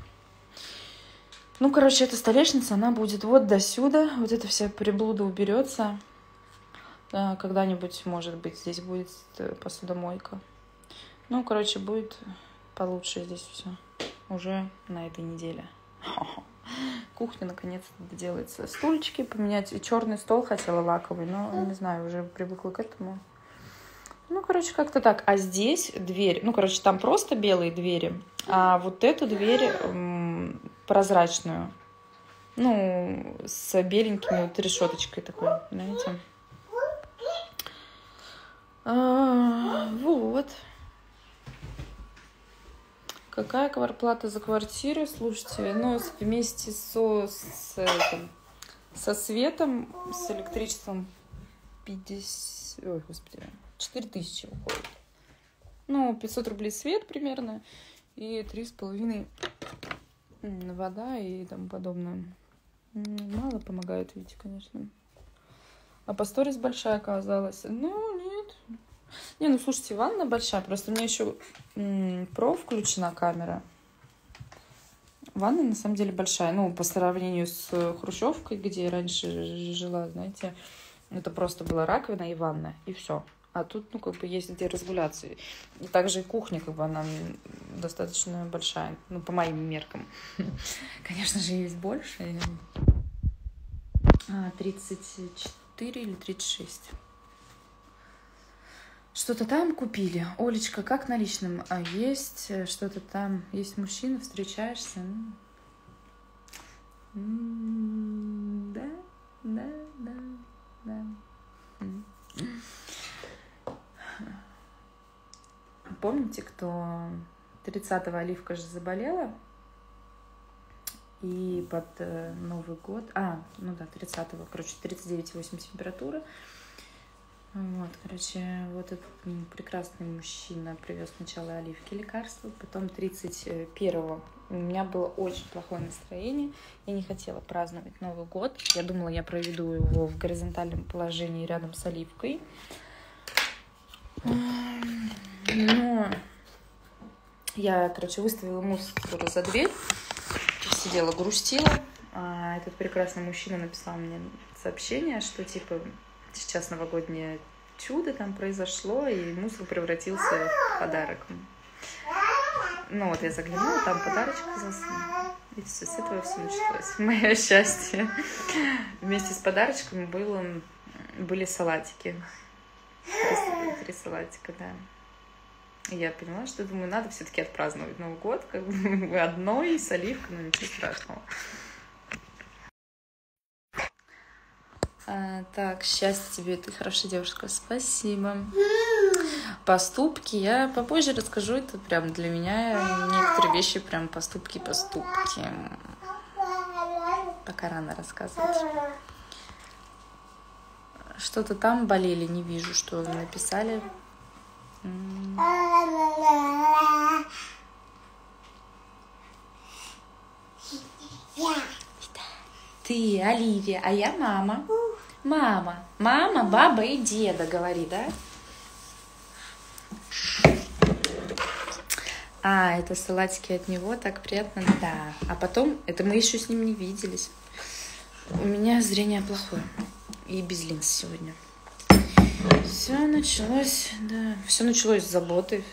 Ну, короче, эта столешница, она будет вот до сюда. Вот эта вся приблуда уберется. Когда-нибудь, может быть, здесь будет посудомойка. Ну, короче, будет получше здесь все. Уже на этой неделе. Кухня, наконец-то, делается. Стульчики поменять. И черный стол хотела лаковый, но, не знаю, уже привыкла к этому. Ну, короче, как-то так. А здесь дверь, ну, короче, там просто белые двери, а вот эту дверь прозрачную, ну, с беленькими вот решеточкой такой, знаете. Вот. Какая квартплата за квартиру? Слушайте, ну, вместе со светом, с электричеством 50... Ой, господи, 4000 уходит. Ну, 500 рублей свет примерно. И 3,5 вода и тому подобное. Мало помогает, видите, конечно. А по сторис большая оказалась. Ну, нет. Не, ну, слушайте, ванна большая. Просто у меня еще про включена камера. Ванна на самом деле большая. Ну, по сравнению с хрущевкой, где я раньше жила, знаете, это просто была раковина и ванна, и все. А тут, ну, как бы есть где разгуляться. И также и кухня, как бы, она достаточно большая, ну, по моим меркам. Конечно же, есть больше. 34 или 36. Что-то там купили. Олечка, как на личном? А есть что-то там? Есть мужчина, встречаешься? Да, да, да, да. Помните, кто 30-го Оливка же заболела? И под Новый год... ну да, 30-го, короче, 39,8 температура. Вот, короче, вот этот прекрасный мужчина привез сначала Оливке лекарства, потом 31-го у меня было очень плохое настроение. Я не хотела праздновать Новый год. Я думала, я проведу его в горизонтальном положении рядом с Оливкой. Но я, короче, выставила мусор за дверь, сидела, грустила. А этот прекрасный мужчина написал мне сообщение, что, типа, сейчас новогоднее чудо там произошло, и мусор превратился в подарок. Ну вот я заглянула, там подарочек оказался. И все, с этого все началось. Мое счастье. Вместе с подарочком были салатики. 3 салатика, да. И я поняла, что, думаю, надо все-таки отпраздновать Новый год, как бы одной с Оливкой, но ничего страшного. Так, счастье тебе, ты хорошая девушка, спасибо. Поступки я попозже расскажу, это прям для меня некоторые вещи прям поступки. Пока рано рассказывать. Что-то там болели, не вижу, что написали. Ты Оливия, а я мама. Мама, баба и деда, говори, да? Это салатики от него, так приятно, да. А потом, это мы еще с ним не виделись. У меня зрение плохое. И без линз сегодня. Все началось с заботы.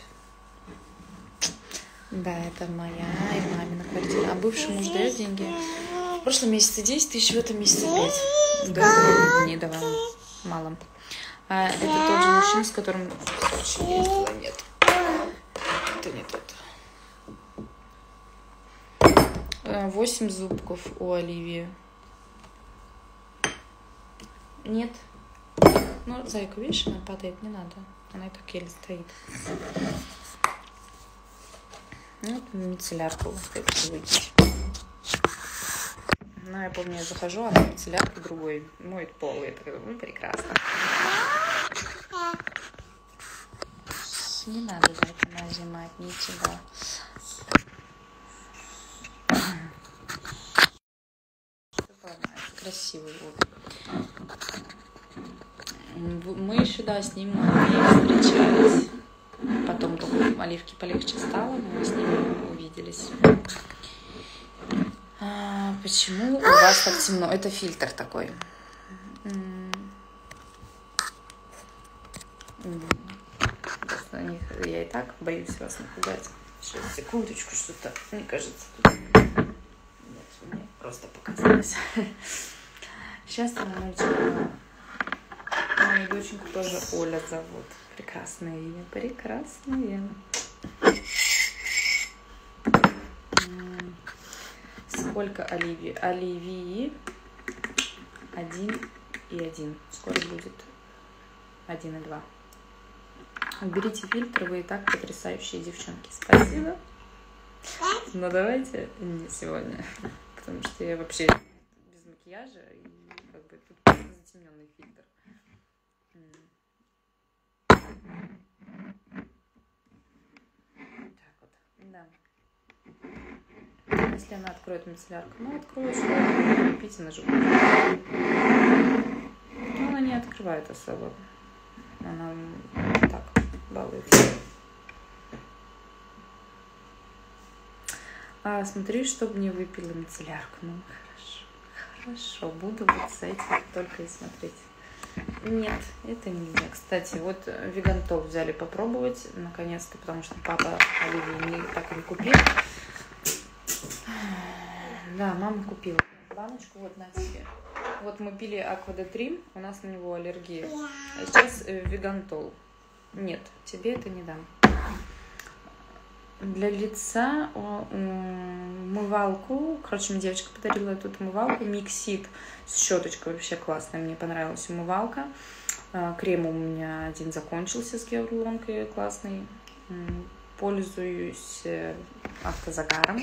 Да, это моя и мамина квартира. А бывший муж дает деньги. В прошлом месяце 10 тысяч, в этом месяце 5. Да, не давала. Мало. Это тот же мужчина, с которым я ездила. Нет. Это не тот. 8 зубков у Оливии. Нет. Ну, зайка, видишь, она падает, не надо. Она и так еле стоит. Вот мицеллярку хочу выйти. Ну, я помню, я захожу, а мицеллярка другой моет пол. Я такая, прекрасно. Не надо зайка нажимать, ничего. Красивый вот. Мы еще, да, с ним встречались. Потом только Оливке полегче стало, мы с ним увиделись. Почему у вас так темно? Это фильтр такой. Я и так боюсь вас напугать. Сейчас, секундочку, что-то, мне кажется, тут... Нет, мне просто показалось. Сейчас мальчика. Мою доченьку тоже Оля зовут. Прекрасное имя, прекрасное. Сколько Оливии? Оливии 1 и 1. Скоро будет 1 и 2. Уберите фильтр, вы и так потрясающие девчонки. Спасибо. Но давайте не сегодня. Потому что я вообще без макияжа и как бы тут затемненный фильтр. Так вот, да. Если она откроет мицеллярку, откроет, что купите на жопу. Но она не открывает особо. Она так балуется. Смотри, чтобы не выпила мицеллярку. Ну, хорошо, буду вот с этим только и смотреть. Нет, это не я. Кстати, вот вегантол взяли попробовать, наконец-то, потому что папа Оливии так и не купил. Да, мама купила баночку, вот на тебе. Вот мы пили Аквадотрим, у нас на него аллергия. А сейчас вегантол. Нет, тебе это не дам. Для лица умывалку. Короче, мне девочка подарила эту умывалку. Миксит с щеточкой. Вообще классная. Мне понравилась умывалка. Крем у меня один закончился с гиалуронкой классный. Пользуюсь автозагаром.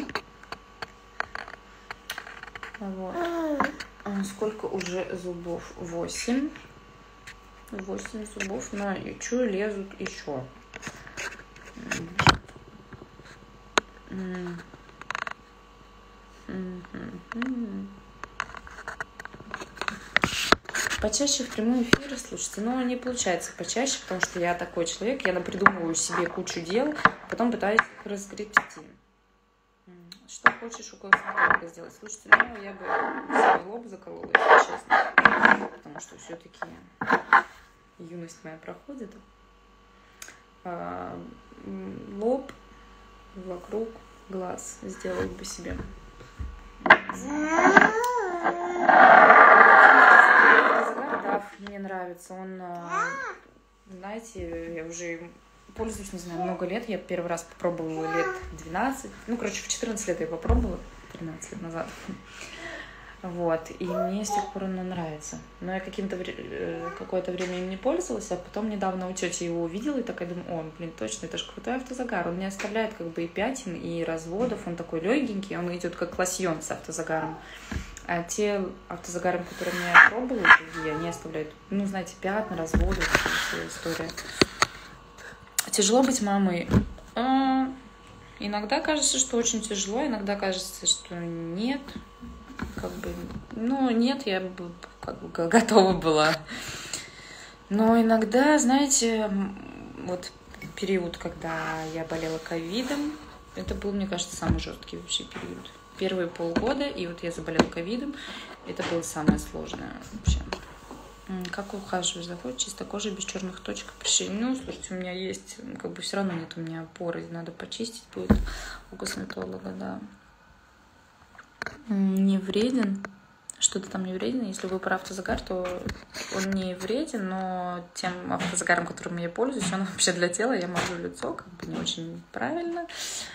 Вот. Сколько уже зубов? 8. 8 зубов. Но чую, лезут еще. Почаще в прямые эфиры, слушайте, но не получается почаще, потому что я такой человек, я напридумываю себе кучу дел, потом пытаюсь их разгребсти. Что хочешь около стоматолога сделать? Слушайте, ну я бы себе лоб заколола, если честно, потому что все-таки юность моя проходит. Лоб вокруг глаз сделать бы себе. Да, мне нравится. Он, знаете, я уже пользуюсь, не знаю, много лет. Я первый раз попробовала лет 12. Ну, короче, в 14 лет я попробовала. 13 лет назад. Вот. И мне с тех пор он нравится. Но я какое-то время им не пользовалась, а потом недавно у тети его увидела и такая думаю, о, блин, точно, это же крутой автозагар. Он не оставляет как бы и пятен, и разводов. Он такой легенький, он идет как лосьон с автозагаром. А те автозагары, которые я пробовала, другие, они оставляют, ну, знаете, пятна, разводы, вся история. Тяжело быть мамой. Иногда кажется, что очень тяжело, иногда кажется, что нет. Как бы, ну, нет, я бы как бы готова была. Но иногда, знаете, вот период, когда я болела ковидом, это был, мне кажется, самый жесткий вообще период. Первые полгода, и вот я заболела ковидом, это было самое сложное вообще. Как ухаживаешь за кожей? Чистокожей, без черных точек, прыщей? Ну, слушайте, у меня есть, как бы все равно нет у меня поры, надо почистить будет у косметолога, да. Не вреден. Что-то там не вреден. Если вы про автозагар, то он не вреден, но тем автозагаром, которым я пользуюсь, он вообще для тела, я мажу лицо, как бы не очень правильно,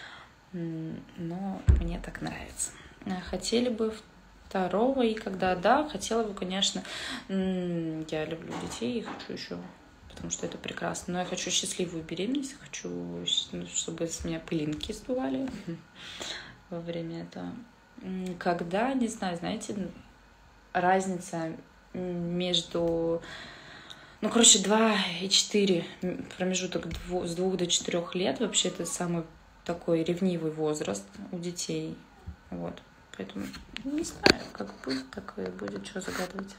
но мне так нравится. Хотели бы второго, и когда да, хотела бы, конечно, я люблю детей и хочу еще, потому что это прекрасно, но я хочу счастливую беременность, хочу, чтобы с меня пылинки сдували во время этого. Когда, не знаю, знаете, разница между, ну, короче, 2 и 4, промежуток с 2 до 4 лет, вообще это самый такой ревнивый возраст у детей, вот, поэтому не знаю, как будет, так и будет, что загадывать.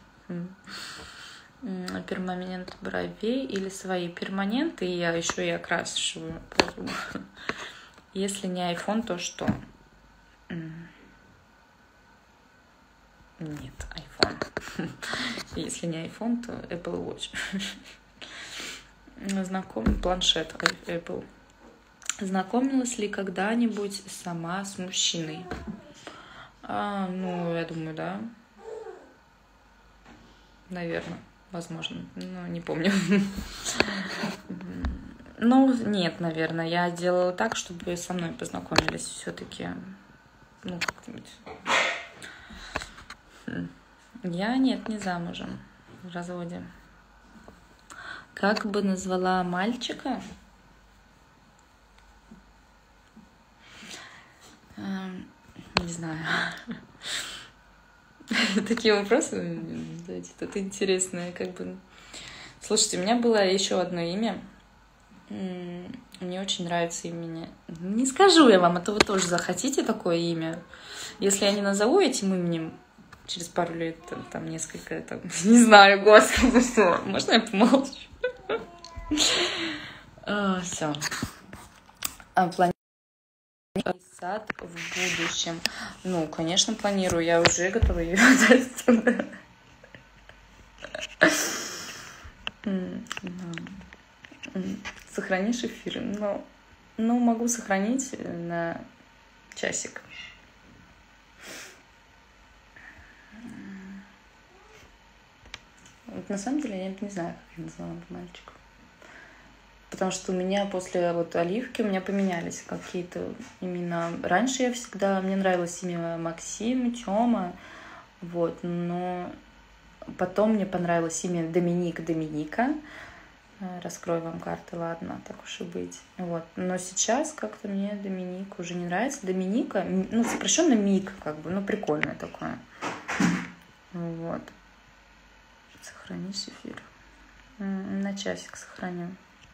Перманент бровей или свои перманенты, я еще и окрашиваю. Если не iPhone, то что? Нет, iPhone. Если не iPhone, то Apple Watch. Знакомый планшет Apple. Знакомилась ли когда-нибудь сама с мужчиной? Ну, я думаю, да. Наверное, возможно. Ну, не помню. Ну, нет, наверное. Я делала так, чтобы со мной познакомились все-таки. Ну, как-нибудь. Я нет, не замужем, в разводе. Как бы назвала мальчика? Не знаю. Такие вопросы, знаете, тут интересные, как бы. Слушайте, у меня было еще одно имя. Мне очень нравится имя. Не скажу я вам, а то вы тоже захотите такое имя. Если я не назову этим именем, через пару лет, там несколько, там, не знаю, господи, что, можно я помолчу? Все. Планирую сад в будущем? Ну, конечно, планирую. Я уже готова ее отдать. Сохранишь эфир? Ну, могу сохранить на часик. Вот на самом деле я не знаю, как я назвала бы мальчика. Потому что у меня после вот Оливки у меня поменялись какие-то имена. Раньше я всегда... Мне нравилось имя Максим, Тёма. Вот, но потом мне понравилось имя Доминика. Раскрою вам карты, ладно, так уж и быть. Вот. Но сейчас как-то мне Доминик уже не нравится. Доминика, ну, сокращенно Мик, как бы, ну, прикольное такое. Вот. Сохранишь эфир. На часик сохраню.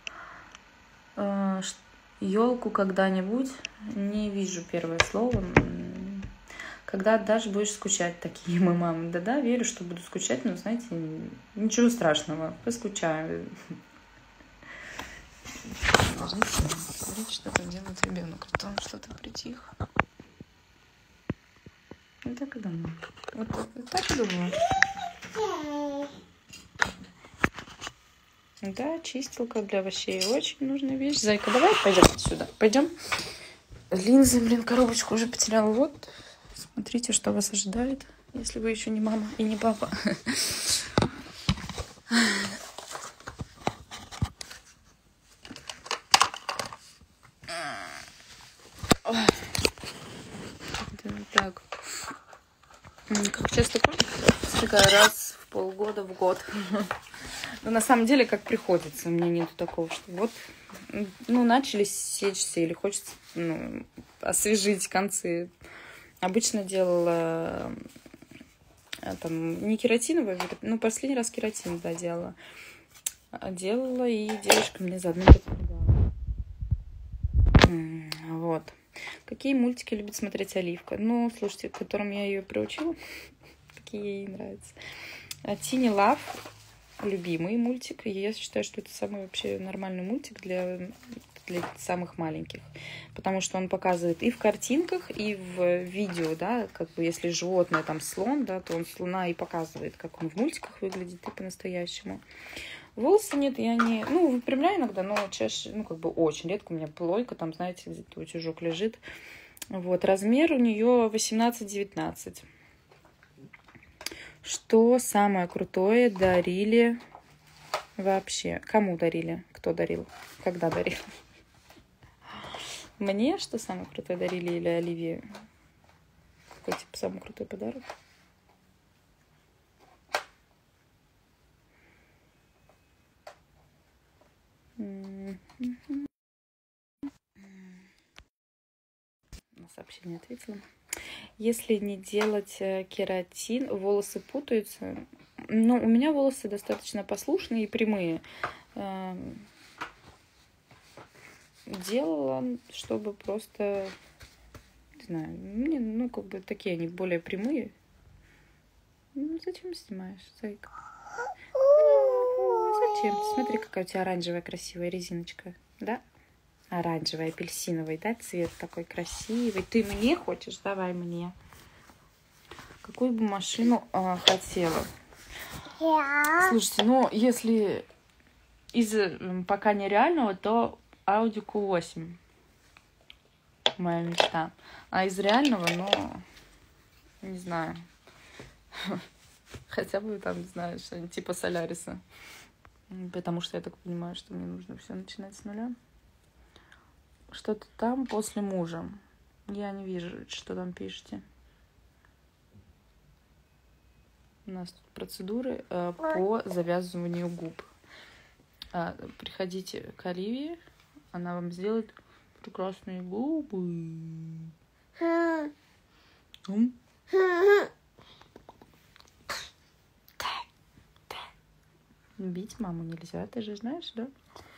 Елку когда-нибудь? Не вижу первое слово. Когда отдашь, будешь скучать, такие мы мамы. Да-да, верю, что буду скучать, но, знаете, ничего страшного. Поскучаю. Смотрите, что там делает ребенок. Он что-то притих. Ну так и думаю. Вот так и думаю. Да, чистилка для овощей. Очень нужная вещь. Зайка, давай пойдем отсюда. Пойдем. Линзы, блин, коробочку уже потеряла. Вот. Смотрите, что вас ожидает, если вы еще не мама и не папа. Так. Как часто кушать? Раз в полгода, в год. Но на самом деле, как приходится. У меня нету такого, что вот, ну, начали сечься или хочется, ну, освежить концы. Обычно делала там не кератиновое, ну, последний раз кератин, да, делала. Делала, и девушка мне заодно помогала. Вот. Какие мультики любит смотреть Оливка? Ну, слушайте, к которым я ее приучила, такие ей нравятся. Тини Лав. Любимый мультик. И я считаю, что это самый вообще нормальный мультик для самых маленьких. Потому что он показывает и в картинках, и в видео, да, как бы если животное там слон, да, то он слона и показывает, как он в мультиках выглядит и по-настоящему. Волосы нет, я не... Ну, выпрямляю иногда, но чаще, ну, как бы очень редко. У меня плойка, там, знаете, где-то утюжок лежит. Вот, размер у нее 18-19. Что самое крутое дарили вообще? Кому дарили? Кто дарил? Когда дарил? Мне что самое крутое дарили или Оливии? Какой, типа, самый крутой подарок? На сообщение ответила. Если не делать кератин, волосы путаются. Ну, у меня волосы достаточно послушные и прямые. Делала, чтобы просто, не знаю, мне, ну, как бы такие они более прямые. Ну, зачем снимаешь, зайка? Ну, зачем? Смотри, какая у тебя оранжевая красивая резиночка, да? Оранжевый, апельсиновый, да, цвет такой красивый. Ты мне хочешь? Давай мне. Какую бы машину хотела? Слушайте, ну, если из пока нереального, то Audi Q8. Моя мечта. А из реального, ну, не знаю. Хотя бы там, не знаю, что-нибудь типа Соляриса. Потому что я так понимаю, что мне нужно все начинать с нуля. Что-то там после мужа. Я не вижу, что там пишете. У нас тут процедуры по завязыванию губ. Приходите к Оливии, она вам сделает прекрасные губы. Бить маму нельзя, ты же знаешь, да?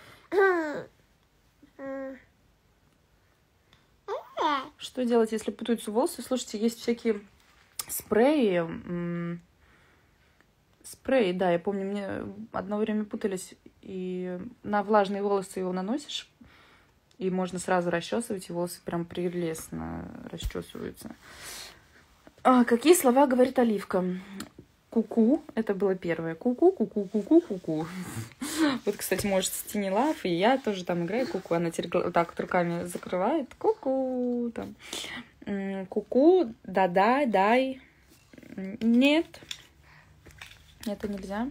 Что делать, если путаются волосы? Слушайте, есть всякие спреи. Спрей, да, я помню, мне одно время путались, и на влажные волосы его наносишь, И можно сразу расчесывать, и волосы прям прелестно расчесываются. Какие слова говорит Оливка? Ку-ку, это было первое. Ку-ку, ку-ку, ку-ку, ку-ку. Вот, кстати, может, Тини Лав, и я тоже там играю ку-ку. Она теперь вот так вот руками закрывает. Ку-ку, там. Ку-ку, да-да, дай. Нет. Это нельзя.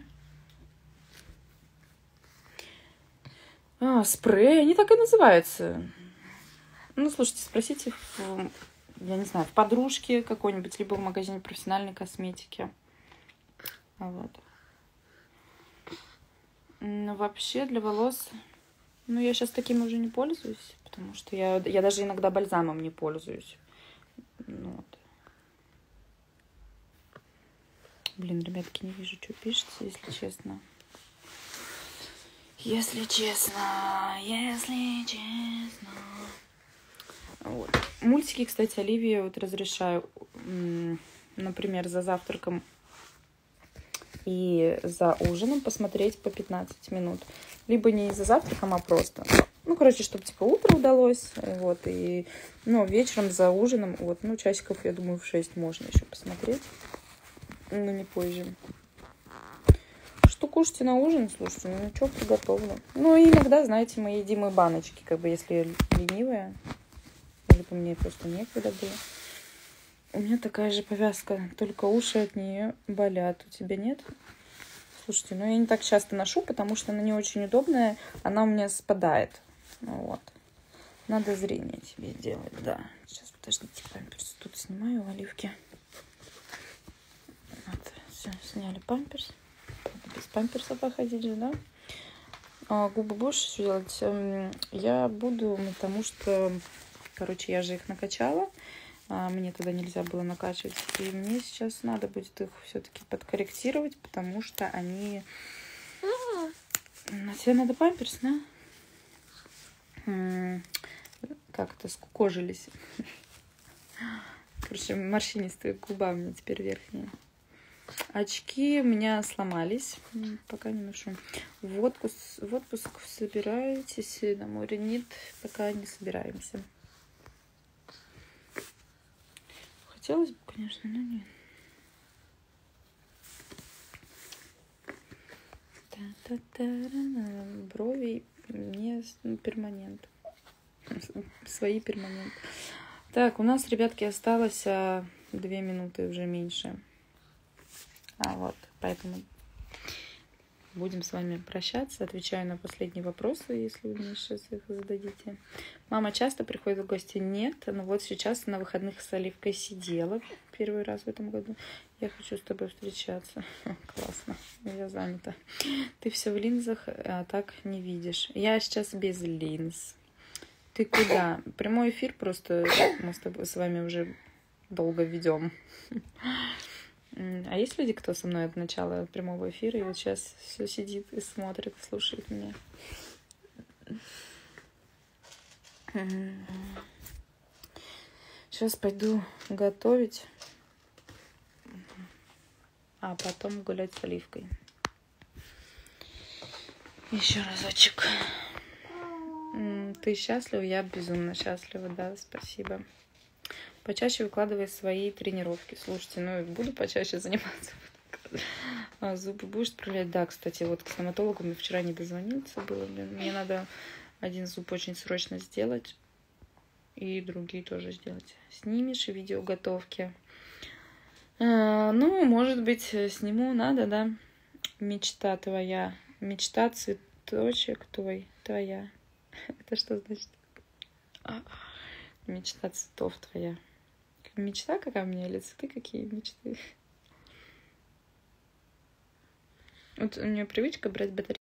Спрей, они так и называются. Ну, слушайте, спросите, я не знаю, в подружке какой-нибудь, либо в магазине профессиональной косметики. Вот. Но вообще для волос... Ну, я сейчас таким уже не пользуюсь, потому что я даже иногда бальзамом не пользуюсь. Ну, вот. Блин, ребятки, не вижу, что пишете, если честно. Если честно. Вот. Мультики, кстати, Оливии вот разрешаю, например, за завтраком и за ужином посмотреть по 15 минут. Либо не за завтраком, а просто. Ну, короче, чтобы типа утро удалось. Вот, и, ну, вечером за ужином, вот, ну, часиков, я думаю, в 6 можно еще посмотреть. Но не позже. Что кушайте на ужин, слушайте, ну, что приготовлю. Ну, и иногда, знаете, мы едим и баночки, как бы, если ленивая. Либо мне просто некогда было. У меня такая же повязка, только уши от нее болят. У тебя нет? Слушайте, ну я не так часто ношу, потому что она не очень удобная. Она у меня спадает. Вот. Надо зрение тебе делать, да. Сейчас, подождите, памперс тут снимаю, Оливки. Вот, все, сняли памперс. Без памперса походить же, да? Губы будешь делать? Я буду, потому что, короче, я же их накачала. Мне туда нельзя было накачивать. И мне сейчас надо будет их все-таки подкорректировать, потому что они... А тебе надо памперс, да? Как-то скукожились. Короче, морщинистые губа у меня теперь верхние. Очки у меня сломались. Пока не ношу. В отпуск собираетесь? На море нет. Пока не собираемся. Хотелось бы, конечно, но нет. Брови не перманент. Свои перманент. Так, у нас, ребятки, осталось 2 минуты, уже меньше. Вот, поэтому будем с вами прощаться. Отвечаю на последние вопросы, если вы мне сейчас их зададите. Мама часто приходит в гости? Нет. Но вот сейчас на выходных с Оливкой сидела. Первый раз в этом году. Я хочу с тобой встречаться. Классно. Я занята. Ты все в линзах, а так не видишь. Я сейчас без линз. Ты куда? Прямой эфир просто мы с вами уже долго ведем. А есть люди, кто со мной от начала прямого эфира и вот сейчас все сидит и смотрит, слушает меня? Сейчас пойду готовить, а потом гулять с Оливкой. Еще разочек. Ты счастлива? Я безумно счастлива, да, спасибо. Почаще выкладывай свои тренировки. Слушайте, ну буду почаще заниматься. Зубы будешь справлять? Да, кстати, вот к стоматологу мне вчера не дозвониться было. Мне надо один зуб очень срочно сделать. И другие тоже сделать. Снимешь видео готовки? Ну, может быть, сниму, надо, да? Мечта твоя. Мечта цветочек твой. Твоя. Это что значит? Мечта цветов твоя. Мечта какая у меня или цветы какие мечты? Вот у меня привычка брать батарейки.